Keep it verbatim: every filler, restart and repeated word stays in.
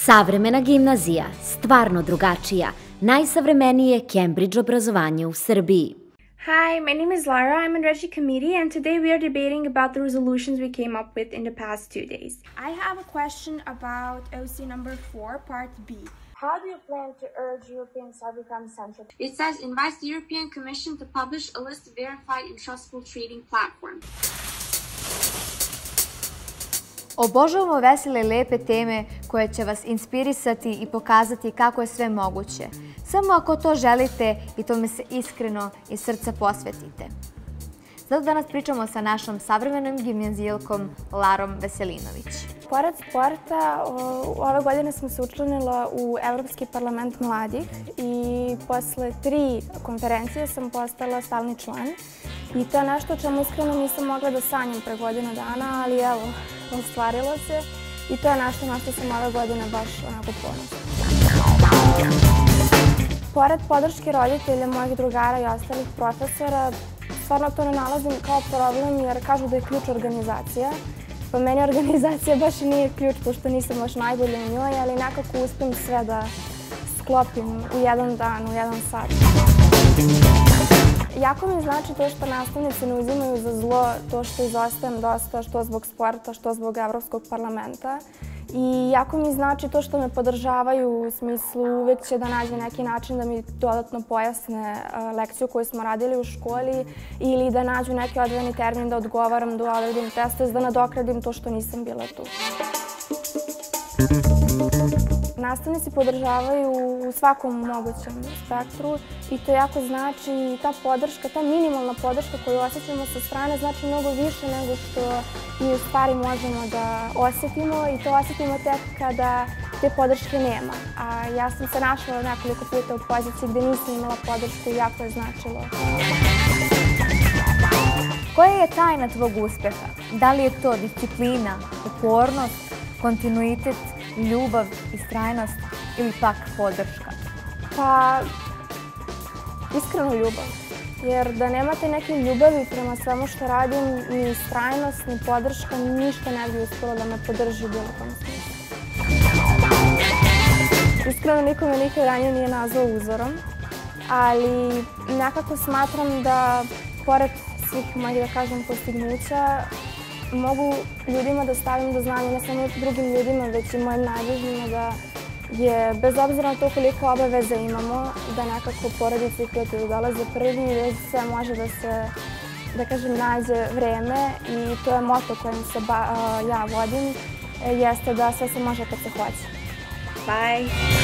Savremena gimnazija, stvarno drugačija, najsavremenije Cambridge obrazovanje u Srbiji. Hi, my name is Lara. I'm in Regi Committee, and today we are debating about the resolutions we came up with in the past two days. I have a question about O C number four, part B. How do you plan to urge Europeans to become central? It says, invites the European Commission to publish a list of verified and trustful trading platforms. Obožavamo vesele i lepe teme koje će vas inspirisati i pokazati kako je sve moguće. Samo ako to želite i tome se iskreno iz srca posvetite. Zato danas pričamo sa našom savremenom gimnazijalkom Larom Veselinović. Pored sporta, ove godine sam se učlanila u Evropski parlament mladih i posle tri konferencije sam postala stalni član. I to je nešto o čemu iskreno nisam mogla da sanjam pre godinu dana, ali evo, ostvarilo se i to je nešto na što sam ove godine baš onako ponosna. Pored podrške roditelja, mojih drugara i ostalih profesora, stvarno to ne nalazim kao problem jer kažu da je ključ organizacija. Pa meni organizacija baš i nije ključ, pošto nisam baš najbolja u njoj, ali nekako uspem sve da sklopim u jedan dan, u jedan sat. Jako mi znači to što nastavnice ne uzimaju za zlo to što izostajem dosta, što zbog sporta, što zbog Evropskog parlamenta. I jako mi znači to što me podržavaju u smislu uvek će da nađe neki način da mi dodatno pojasne lekciju koju smo radili u školi ili da nađu neki odvojeni termin da odgovaram, da odradim test, da nadokradim to što nisam bila tu. Nastavnici podržavaju u svakom mogućem spektru i to jako znači i ta podrška, ta minimalna podrška koju osjećamo sa strane znači mnogo više nego što mi u stvari možemo da osjetimo i to osjetimo tek kada te podrške nema. A ja sam se našla nekoliko puta u poziciji gde nisam imala podršku i jako je značilo. Koja je tajna tvog uspeha? Da li je to disciplina, upornost, kontinuitet, ljubav, istrajnost ili pak podrška? Pa, iskreno ljubav. Jer da nemate neke ljubavi prema svemu što radim, ni istrajnost, ni podrška, ništa ne bi uspjelo da me podrži u bilo kom smislu. Iskreno nikome nikad ranije nije nazvao uzorom, ali nekako smatram da, pored svih mojih, da kažem, postignuća, mogu ljudima da stavim do znanja, ne samo drugim ljudima, već i mojim najbližnjima, da je, bez obzira na to koliko obaveza imamo, da nekako porodice i prijatelji dolaze prvi i da sve može da se, da kažem, nađe vreme i to je moto kojim se ja vodim, jeste da sve se može kad se hoće. Bye!